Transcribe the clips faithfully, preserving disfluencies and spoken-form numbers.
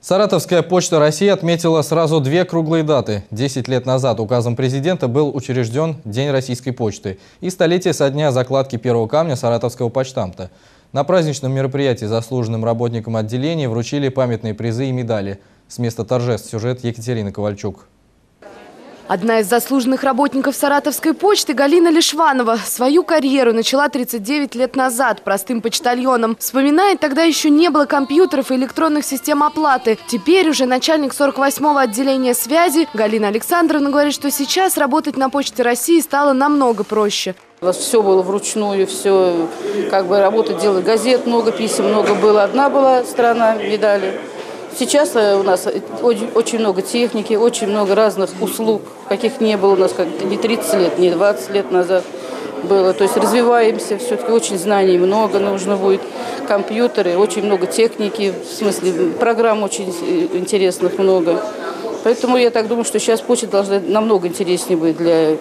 Саратовская почта России отметила сразу две круглые даты. Десять лет назад указом президента был учрежден День российской почты и столетие со дня закладки первого камня Саратовского почтамта. На праздничном мероприятии заслуженным работникам отделения вручили памятные призы и медали. С места торжеств сюжет Екатерины Ковальчук. Одна из заслуженных работников Саратовской почты Галина Лишванова свою карьеру начала тридцать девять лет назад простым почтальоном. Вспоминает, тогда еще не было компьютеров и электронных систем оплаты. Теперь уже начальник сорок восьмого отделения связи Галина Александровна говорит, что сейчас работать на Почте России стало намного проще. У нас все было вручную, все как бы работать, делать газет, много писем, много было. Одна была страна, медали. Сейчас у нас очень, очень много техники, очень много разных услуг, каких не было у нас как не тридцать лет, не двадцать лет назад было. То есть развиваемся, все-таки очень знаний много нужно будет, компьютеры, очень много техники, в смысле программ очень интересных много. Поэтому я так думаю, что сейчас почта должна намного интереснее быть для,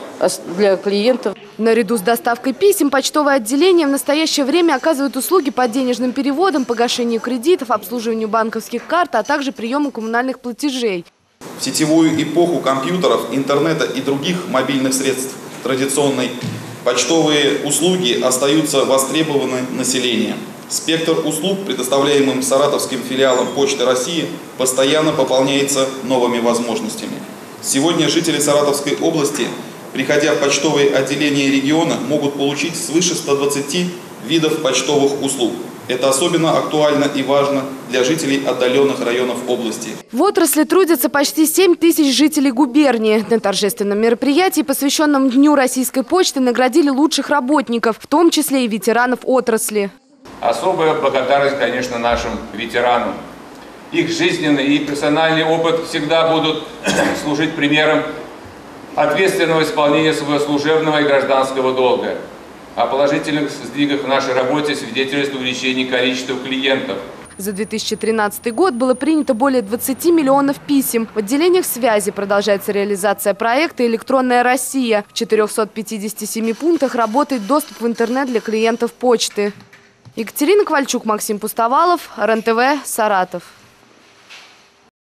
для клиентов. Наряду с доставкой писем почтовое отделение в настоящее время оказывает услуги по денежным переводам, погашению кредитов, обслуживанию банковских карт, а также приему коммунальных платежей. В сетевую эпоху компьютеров, интернета и других мобильных средств традиционной почтовые услуги остаются востребованы населением. Спектр услуг, предоставляемым саратовским филиалом Почты России, постоянно пополняется новыми возможностями. Сегодня жители Саратовской области, приходя в почтовые отделения региона, могут получить свыше ста двадцати видов почтовых услуг. Это особенно актуально и важно для жителей отдаленных районов области. В отрасли трудятся почти семь тысяч жителей губернии. На торжественном мероприятии, посвященном Дню российской почты, наградили лучших работников, в том числе и ветеранов отрасли. Особая благодарность, конечно, нашим ветеранам. Их жизненный и персональный опыт всегда будут служить примером ответственного исполнения своего служебного и гражданского долга. О положительных сдвигах в нашей работе свидетельствует увеличение количества клиентов. За две тысячи тринадцатый год было принято более двадцати миллионов писем. В отделениях связи продолжается реализация проекта «Электронная Россия». В четырёхстах пятидесяти семи пунктах работает доступ в интернет для клиентов почты. Екатерина Ковальчук, Максим Пустовалов, РЕН-ТВ, Саратов.